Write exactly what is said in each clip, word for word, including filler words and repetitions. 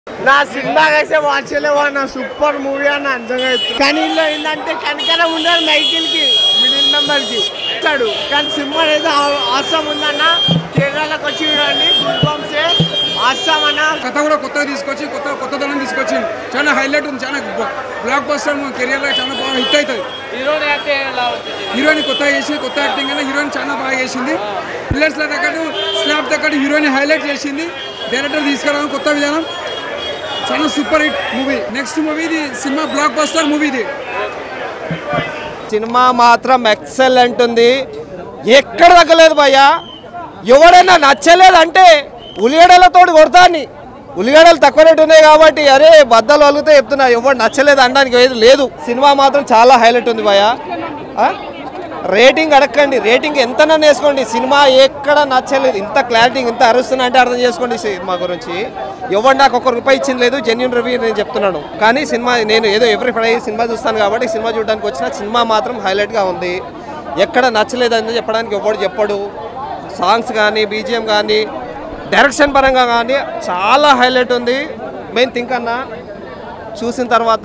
నా సినిమాకైతే వాచలేవా నా super movie అన్న అంతగా కానీ ఇందులో ఏంటంటే కనికరం ఉండదు మైకిల్కి మిడిల్ మెంబర్కి ఇస్తాడు కానీ సినిమా ఏదో ఆసం ఉందన్న కేరళకి వచ్చి చూడండి గుల్బాంసే ఆసం అన్న కథ కూడా కొత్తగా తీసుకొచ్చి కొత్త కొత్తదనం తీసుకొచ్చి చాలా హైలైట్ ఉంది. చాలా బ్లాక్ బస్టర్ కెరియర్లో చాలా బాగా హిట్ అవుతుంది. హీరోయిన్ కొత్తగా చేసింది, కొత్త యాక్టింగ్ అయినా హీరోయిన్ చాలా బాగా చేసింది. పిల్లర్స్లో తగ్గట్టు స్లాబ్ తగ్గట్టు హీరోయిన్ హైలైట్ చేసింది. డైరెక్టర్ తీసుకురావడం కొత్త విధానం చాలా super hit movie. Next movie ఇది సినిమా బ్లాక్ బస్టర్ మూవీ. ఇది సినిమా మాత్రం ఎక్సలెంట్ ఉంది, ఎక్కడ తగ్గలేదు భయ్యా. ఎవడైనా నచ్చలేదంటే ఉల్లిగడ్డలతో కొడతాన్ని, ఉల్లిగడ్డలు తక్కువ రేటు ఉన్నాయి కాబట్టి అరే బద్దలు వలిగితే చెప్తున్నా, ఎవరు నచ్చలేదు అనడానికి ఏది లేదు. సినిమా మాత్రం చాలా హైలైట్ ఉంది భయ్యా. రేటింగ్ అడగండి, రేటింగ్ ఎంతనన్నా వేసుకోండి. సినిమా ఎక్కడ నచ్చలేదు, ఇంత క్లారిటీ ఇంత అరుస్తున్నా అంటే అర్థం చేసుకోండి. సినిమా గురించి ఎవరు నాకు ఒక్క రూపాయి ఇచ్చింది లేదు, జెన్యున్ రివ్యూ నేను చెప్తున్నాను. కానీ సినిమా నేను ఏదో ఎవ్రీ ఫ్రైడే సినిమా చూస్తాను కాబట్టి సినిమా చూడడానికి వచ్చిన సినిమా మాత్రం హైలైట్గా ఉంది. ఎక్కడ నచ్చలేదని చెప్పడానికి ఎవడు చెప్పడు. సాంగ్స్ కానీ బీజిఎం కానీ డైరెక్షన్ పరంగా కానీ చాలా హైలైట్ ఉంది. మెయిన్ థింక్ అన్న చూసిన తర్వాత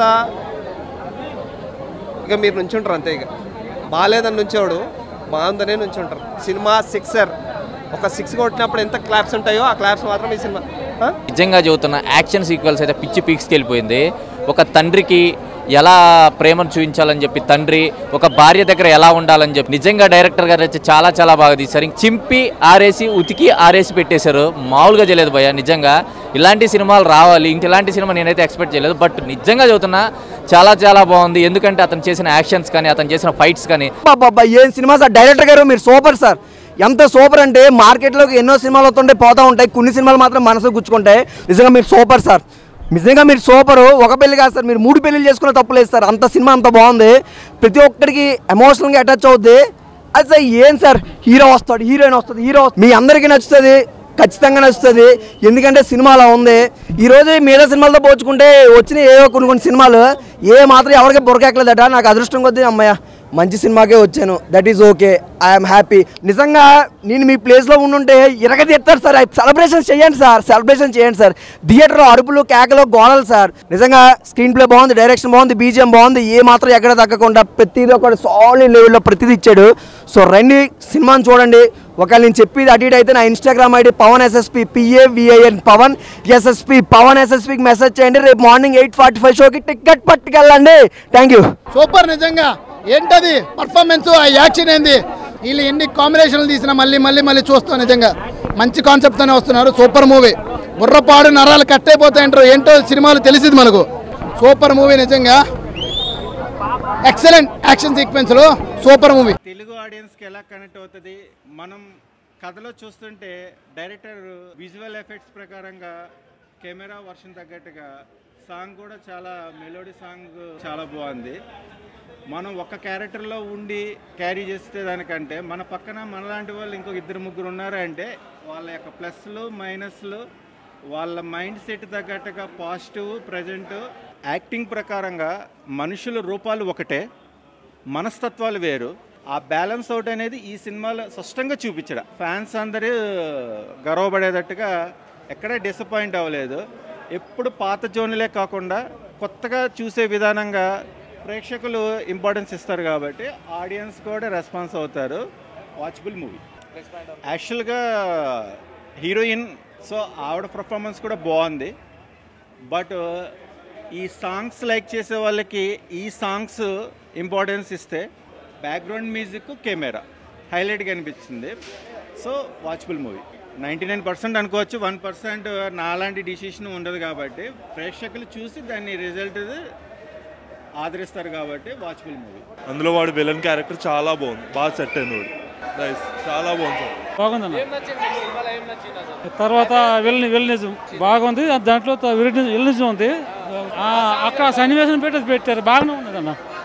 ఇక మీరు నుంచుంటారు అంతే. ఇక బాగాలేదని నుంచోడు, బాగుందనే నుంచుంటారు. సినిమా సిక్సర్, ఒక సిక్స్ కొట్టినప్పుడు ఎంత క్లాప్స్ ఉంటాయో ఆ క్లాప్స్ మాత్రం ఈ సినిమా. నిజంగా చెబుతున్న యాక్షన్ సీక్వెన్స్ అయితే పిచ్చి పీక్స్కి వెళ్ళిపోయింది. ఒక తండ్రికి ఎలా ప్రేమను చూపించాలని చెప్పి, తండ్రి ఒక భార్య దగ్గర ఎలా ఉండాలని చెప్పి నిజంగా డైరెక్టర్ గారు అయితే చాలా చాలా బాగా తీశారు. చింపి ఆరేసి ఉతికి ఆరేసి పెట్టేశారు, మామూలుగా చేయలేదు భయ్య. నిజంగా ఇలాంటి సినిమాలు రావాలి, ఇంక ఇలాంటి సినిమా నేనైతే ఎక్స్పెక్ట్ చేయలేదు. బట్ నిజంగా చెబుతున్నా చాలా చాలా బాగుంది. ఎందుకంటే అతను చేసిన యాక్షన్స్ కానీ అతను చేసిన ఫైట్స్ కానీ బాబా ఏం సినిమా సార్. డైరెక్టర్ గారు మీరు సూపర్ సార్. ఎంత సూపర్ అంటే మార్కెట్లోకి ఎన్నో సినిమాలు వస్తుంటే పోతూ ఉంటాయి, కొన్ని సినిమాలు మాత్రం మనసు గుచ్చుకుంటాయి. నిజంగా మీరు సూపర్ సార్, నిజంగా మీరు సూపరు. ఒక పెళ్లి కాదు సార్, మీరు మూడు పెళ్లిలు చేసుకునే తప్పులేదు సార్. అంత సినిమా అంత బాగుంది, ప్రతి ఒక్కరికి ఎమోషనల్గా అటాచ్ అవుద్ది. అది సార్ ఏం సార్, హీరో వస్తాడు, హీరోయిన్ వస్తుంది, హీరో మీ అందరికీ నచ్చుతుంది, ఖచ్చితంగా నచ్చుతుంది. ఎందుకంటే సినిమా అలా ఉంది. ఈరోజు మిగతా సినిమాలతో పోల్చుకుంటే వచ్చిన ఏవో కొన్ని కొన్ని సినిమాలు ఏ మాత్రం ఎవరికి బురకెక్కలేదట. నాకు అదృష్టం కొద్దీ అమ్మయ్య మంచి సినిమాకే వచ్చాను, that is okay, I'm happy. నిజంగా నేను మీ ప్లేస్లో ఉండుంటే ఇరగ తీస్తారు సార్. సెలబ్రేషన్ చేయండి సార్, సెలబ్రేషన్ చేయండి సార్. థియేటర్లో అరుపులు కేకలు గోడలు సార్. నిజంగా స్క్రీన్ ప్లే బాగుంది, డైరెక్షన్ బాగుంది, బీజిఎం బాగుంది, ఏ మాత్రం ఎక్కడ తగ్గకుండా ప్రతిదీ ఒక సాలిడ్ లెవెల్లో ప్రతిదీ ఇచ్చాడు. సో రండి సినిమాని చూడండి. ఒకవేళ నేను చెప్పేది అటు ఇటు అయితే నా Instagram ID Pavan SSP, P A V I N Pavan SSP, Pavan ఎస్ఎస్పికి మెసేజ్ చేయండి. రేపు మార్నింగ్ ఎయిట్ ఫార్టీ ఫైవ్ షోకి టికెట్ పట్టుకెళ్ళండి. Thank you. సూపర్. నిజంగా ఏంటది పర్ఫార్మెన్స్, ఆ యాక్షన్ ఏంది, వీళ్ళు ఎన్ని కాంబినేషన్లు తీసినా మళ్ళీ మళ్ళీ మళ్ళీ చూస్తాం. నిజంగా మంచి కాన్సెప్ట్తోనే వస్తున్నారు. Super movie. బుర్రపాడు నరాలు కట్ అయిపోతాయంటారు, ఏంటో సినిమాలు తెలిసింది మనకు. సూపర్ మూవీ, నిజంగా ఎక్సలెంట్ యాక్షన్ సీక్వెన్స్లో సూపర్ మూవీ. తెలుగు ఆడియన్స్కి ఎలా కనెక్ట్ అవుతుంది, మనం కథలో చూస్తుంటే డైరెక్టర్ విజువల్ ఎఫెక్ట్స్ ప్రకారంగా కెమెరా వర్షన్ తగ్గట్టుగా సాంగ్ కూడా చాలా మెలోడీ సాంగ్ చాలా బాగుంది. మనం ఒక్క క్యారెక్టర్లో ఉండి క్యారీ చేస్తే దానికంటే మన పక్కన మనలాంటి వాళ్ళు ఇంకొక ఇద్దరు ముగ్గురు ఉన్నారు అంటే వాళ్ళ యొక్క ప్లస్లు మైనస్లు వాళ్ళ మైండ్ సెట్ తగ్గట్టుగా పాజిటివ్ ప్రజెంట్ యాక్టింగ్ ప్రకారంగా మనుషుల రూపాలు ఒకటే, మనస్తత్వాలు వేరు. ఆ బ్యాలెన్స్ అవుట్ అనేది ఈ సినిమాలో స్పష్టంగా చూపించడం. ఫ్యాన్స్ అందరూ గర్వపడేటట్టుగా ఎక్కడ డిసప్పాయింట్ అవ్వలేదు. ఎప్పుడు పాత జోన్లే కాకుండా కొత్తగా చూసే విధానంగా ప్రేక్షకులు ఇంపార్టెన్స్ ఇస్తారు కాబట్టి ఆడియన్స్ కూడా రెస్పాన్స్ అవుతారు. Watchable movie. యాక్చువల్గా హీరోయిన్ సో ఆవిడ పర్ఫార్మెన్స్ కూడా బాగుంది. బట్ ఈ సాంగ్స్ లైక్ చేసే వాళ్ళకి ఈ సాంగ్స్ ఇంపార్టెన్స్ ఇస్తే బ్యాక్గ్రౌండ్ మ్యూజిక్ కెమెరా హైలైట్గా అనిపించింది. So watchable movie. Ninety nine percent అనుకోవచ్చు, వన్ పర్సెంట్ నాలాంటి డిసిషన్ ఉండదు కాబట్టి ప్రేక్షకులు చూసి దాన్ని రిజల్ట్ ఆదరిస్తారు కాబట్టి వాచబుల్ మూవీ. అందులో వాడు విలన్ క్యారెక్టర్ చాలా బాగుంది, బాగా సెట్ అయింది వాడు. నైస్, చాలా బాగుంది. బాగుందన్న. తర్వాత విలన్ విలనిజం బాగుంది, దాంట్లో విలనిజం ఉంది. అక్కడ సన్నివేశం పెట్టి పెట్టారు, బాగానే ఉన్నదన్న.